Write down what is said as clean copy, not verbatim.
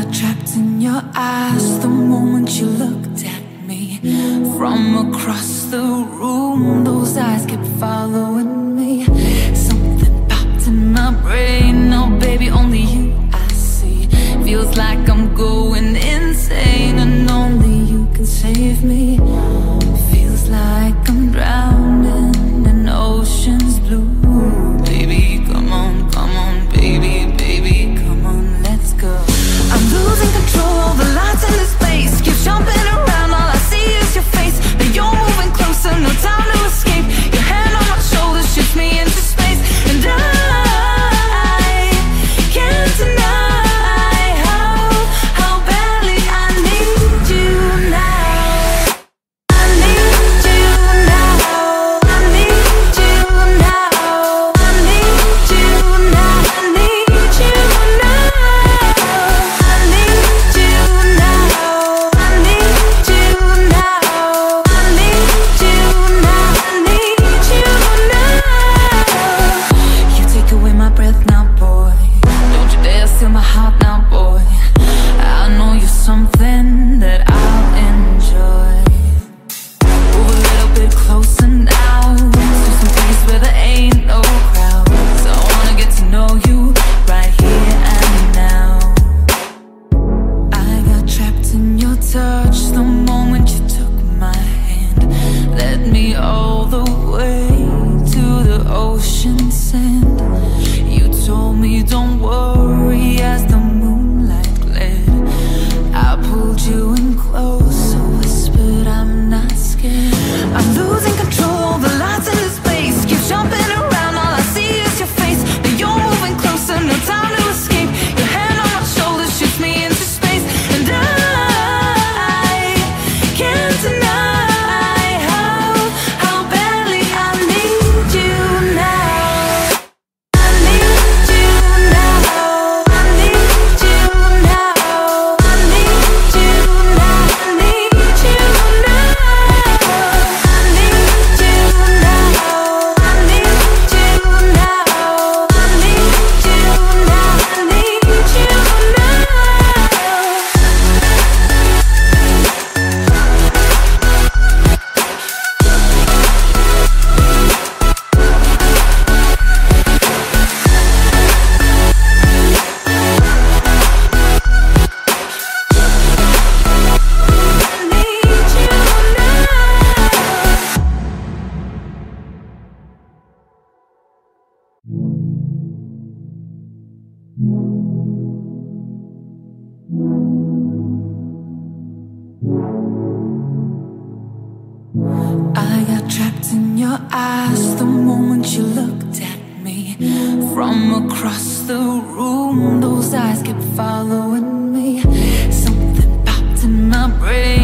got trapped in your eyes the moment you looked at me. From across the room, those eyes kept following me. Something popped in my brain. Now baby, only you I see. Feels like I'm going insane, and only you can save me. Feels like I'm drowning in ocean's blue. Baby, come on, baby, baby, come on, let's go. I'm losing control, the lights in this space keep jumping around, all I see is your face. But you're moving closer, no time to escape. Your hand on my shoulder shifts me into space, and I can't deny how badly I need you now. I need you now. I need you now. I need you now. I need you now. I need you now. I need you now. I need you now. I need you now. You take away my breath now, boy. Don't you dare steal my heart now, boy. I know you're something that I'll enjoy. Move a little bit closer now, to some place where there ain't no crowds. I wanna get to know you right here and now. I got trapped in your touch the moment you took my hand. Led me all the way to the ocean sand. You told me don't worry as the moonlight glared. I pulled you in close, whispered I'm not scared. I'm losing control, the lights in this space keep jumping around, all I see is your face. But you're moving closer, no time to escape. Your hand on my shoulder shifts me into space, and I can't deny how badly I need you now. I need you now. I need you now. I need you now. I need you now. I need you now. I need you now. I need you now. I need you now. I got trapped in your eyes the moment you looked at me. From across the room, those eyes kept following me. Something popped in my brain.